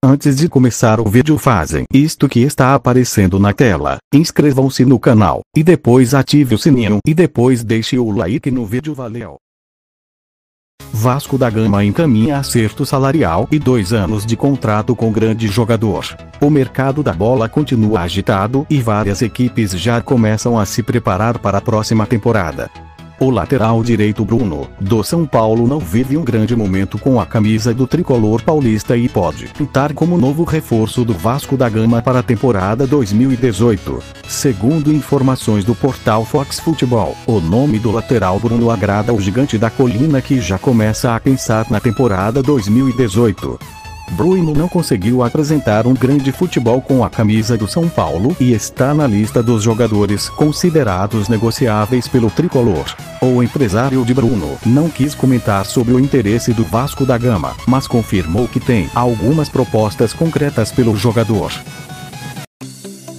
Antes de começar o vídeo fazem isto que está aparecendo na tela, inscrevam-se no canal, e depois ative o sininho e depois deixe o like no vídeo, valeu! Vasco da Gama encaminha acerto salarial e 2 anos de contrato com grande jogador. O mercado da bola continua agitado e várias equipes já começam a se preparar para a próxima temporada. O lateral direito Bruno, do São Paulo, não vive um grande momento com a camisa do tricolor paulista e pode pintar como novo reforço do Vasco da Gama para a temporada 2018. Segundo informações do portal Fox Futebol, o nome do lateral Bruno agrada o gigante da colina, que já começa a pensar na temporada 2018. Bruno não conseguiu apresentar um grande futebol com a camisa do São Paulo e está na lista dos jogadores considerados negociáveis pelo tricolor. O empresário de Bruno não quis comentar sobre o interesse do Vasco da Gama, mas confirmou que tem algumas propostas concretas pelo jogador.